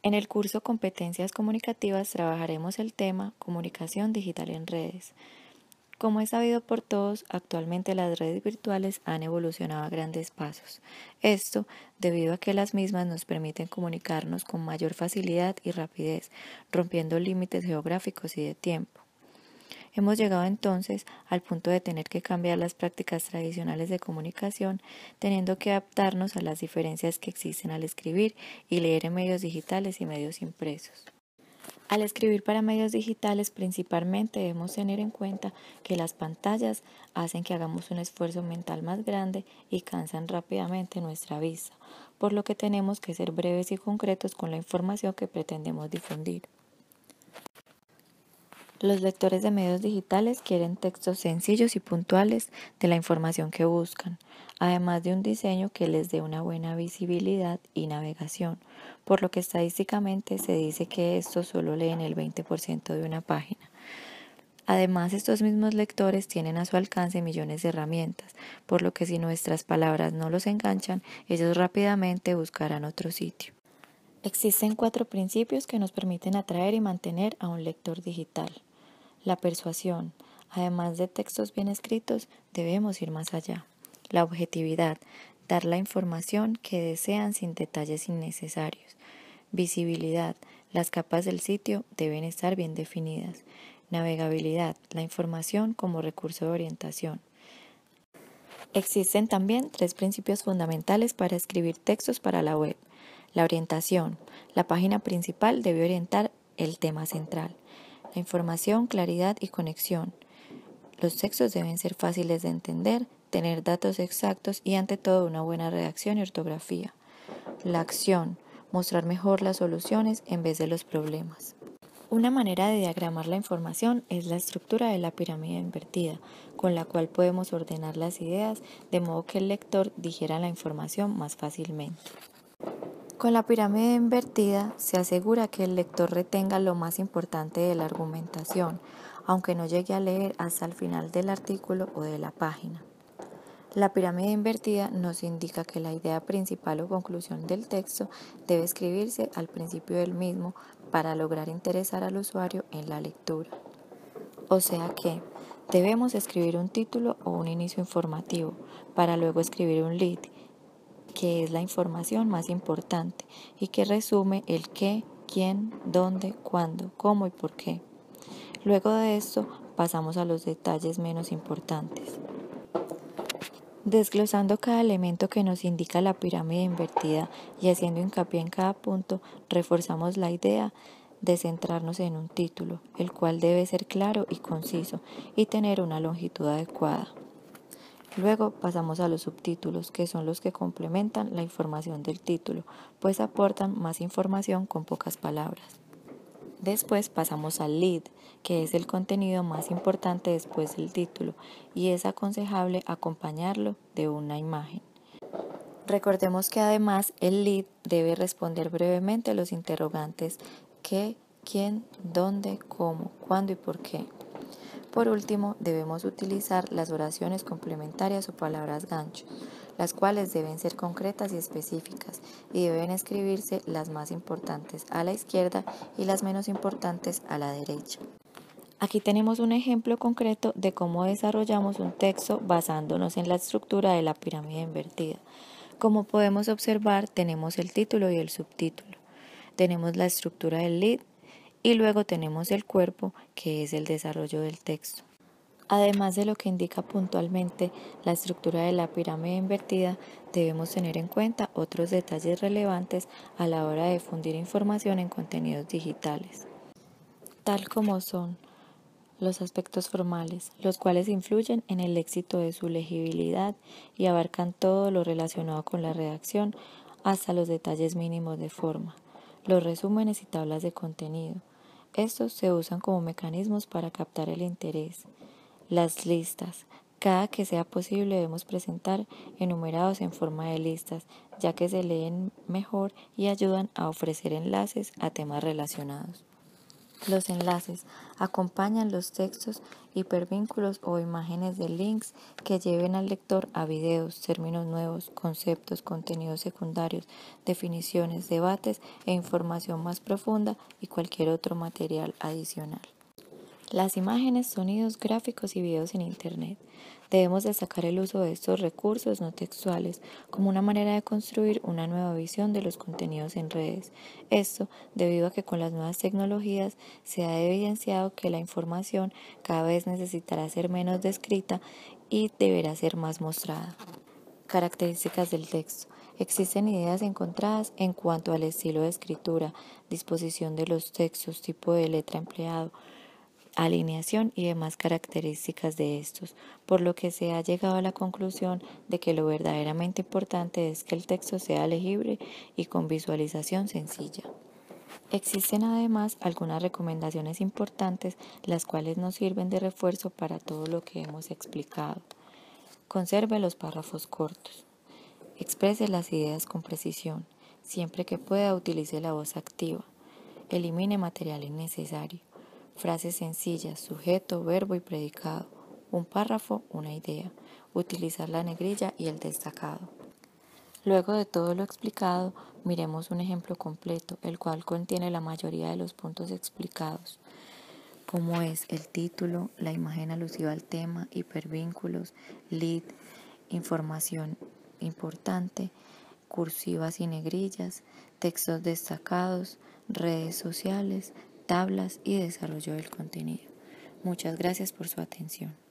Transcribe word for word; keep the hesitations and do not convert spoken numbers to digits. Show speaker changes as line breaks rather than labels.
En el curso Competencias Comunicativas trabajaremos el tema Comunicación digital en redes. Como es sabido por todos, actualmente las redes virtuales han evolucionado a grandes pasos. Esto debido a que las mismas nos permiten comunicarnos con mayor facilidad y rapidez, rompiendo límites geográficos y de tiempo. Hemos llegado entonces al punto de tener que cambiar las prácticas tradicionales de comunicación, teniendo que adaptarnos a las diferencias que existen al escribir y leer en medios digitales y medios impresos. Al escribir para medios digitales principalmente debemos tener en cuenta que las pantallas hacen que hagamos un esfuerzo mental más grande y cansan rápidamente nuestra vista, por lo que tenemos que ser breves y concretos con la información que pretendemos difundir. Los lectores de medios digitales quieren textos sencillos y puntuales de la información que buscan, además de un diseño que les dé una buena visibilidad y navegación, por lo que estadísticamente se dice que estos solo leen el veinte por ciento de una página. Además, estos mismos lectores tienen a su alcance millones de herramientas, por lo que si nuestras palabras no los enganchan, ellos rápidamente buscarán otro sitio. Existen cuatro principios que nos permiten atraer y mantener a un lector digital. La persuasión. Además de textos bien escritos, debemos ir más allá. La objetividad. Dar la información que desean sin detalles innecesarios. Visibilidad. Las capas del sitio deben estar bien definidas. Navegabilidad. La información como recurso de orientación. Existen también tres principios fundamentales para escribir textos para la web. La orientación. La página principal debe orientar el tema central. La información, claridad y conexión. Los textos deben ser fáciles de entender, tener datos exactos y ante todo una buena redacción y ortografía. La acción. Mostrar mejor las soluciones en vez de los problemas. Una manera de diagramar la información es la estructura de la pirámide invertida, con la cual podemos ordenar las ideas de modo que el lector digiera la información más fácilmente. Con la pirámide invertida se asegura que el lector retenga lo más importante de la argumentación, aunque no llegue a leer hasta el final del artículo o de la página. La pirámide invertida nos indica que la idea principal o conclusión del texto debe escribirse al principio del mismo para lograr interesar al usuario en la lectura. O sea que debemos escribir un título o un inicio informativo para luego escribir un lead, que es la información más importante y que resume el qué, quién, dónde, cuándo, cómo y por qué. Luego de esto pasamos a los detalles menos importantes. Desglosando cada elemento que nos indica la pirámide invertida y haciendo hincapié en cada punto, reforzamos la idea de centrarnos en un título, el cual debe ser claro y conciso y tener una longitud adecuada. Luego pasamos a los subtítulos, que son los que complementan la información del título, pues aportan más información con pocas palabras. Después pasamos al lead, que es el contenido más importante después del título, y es aconsejable acompañarlo de una imagen. Recordemos que además el lead debe responder brevemente los interrogantes qué, quién, dónde, cómo, cuándo y por qué. Por último, debemos utilizar las oraciones complementarias o palabras gancho, las cuales deben ser concretas y específicas y deben escribirse las más importantes a la izquierda y las menos importantes a la derecha. Aquí tenemos un ejemplo concreto de cómo desarrollamos un texto basándonos en la estructura de la pirámide invertida. Como podemos observar, tenemos el título y el subtítulo. Tenemos la estructura del lead y luego tenemos el cuerpo, que es el desarrollo del texto. Además de lo que indica puntualmente la estructura de la pirámide invertida, debemos tener en cuenta otros detalles relevantes a la hora de difundir información en contenidos digitales, tal como son los aspectos formales, los cuales influyen en el éxito de su legibilidad y abarcan todo lo relacionado con la redacción hasta los detalles mínimos de forma, los resúmenes y tablas de contenido. Estos se usan como mecanismos para captar el interés. Las listas. Cada que sea posible debemos presentar enumerados en forma de listas, ya que se leen mejor y ayudan a ofrecer enlaces a temas relacionados. Los enlaces acompañan los textos, hipervínculos o imágenes de links que lleven al lector a videos, términos nuevos, conceptos, contenidos secundarios, definiciones, debates e información más profunda y cualquier otro material adicional. Las imágenes, sonidos, gráficos y videos en Internet. Debemos destacar el uso de estos recursos no textuales como una manera de construir una nueva visión de los contenidos en redes. Esto debido a que con las nuevas tecnologías se ha evidenciado que la información cada vez necesitará ser menos descrita y deberá ser más mostrada. Características del texto. Existen ideas encontradas en cuanto al estilo de escritura, disposición de los textos, tipo de letra empleado, alineación y demás características de estos, por lo que se ha llegado a la conclusión de que lo verdaderamente importante es que el texto sea legible y con visualización sencilla. Existen además algunas recomendaciones importantes, las cuales nos sirven de refuerzo para todo lo que hemos explicado. Conserve los párrafos cortos. Exprese las ideas con precisión. Siempre que pueda, utilice la voz activa. Elimine material innecesario. Frases sencillas, sujeto, verbo y predicado. Un párrafo, una idea. Utilizar la negrilla y el destacado. Luego de todo lo explicado, miremos un ejemplo completo, el cual contiene la mayoría de los puntos explicados, como es el título, la imagen alusiva al tema, hipervínculos, lead, información importante, cursivas y negrillas, textos destacados, redes sociales, tablas y desarrollo del contenido. Muchas gracias por su atención.